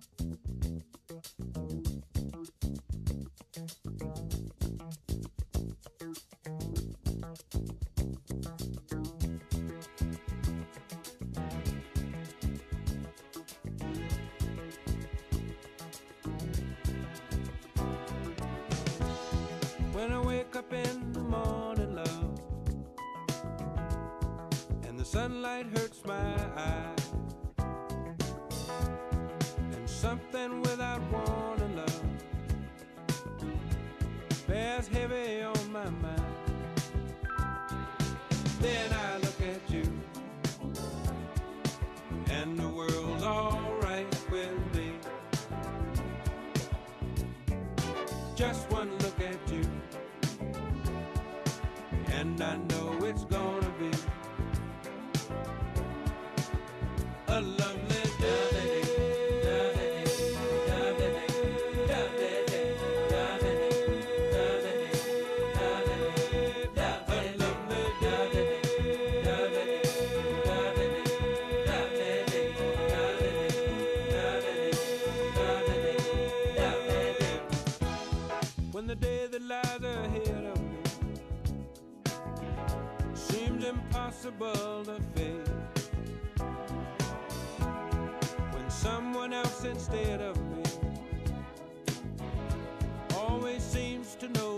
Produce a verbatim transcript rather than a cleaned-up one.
When I wake up in the morning, love, and the sunlight hurts my eyes, and something without warning, love, bears heavy on my mind. Then I look at you, and the world's alright with me. Just one look at you, and I know it's gonna be a lovely day. When the day that lies ahead of me seems impossible to face, when someone else instead of me always seems to know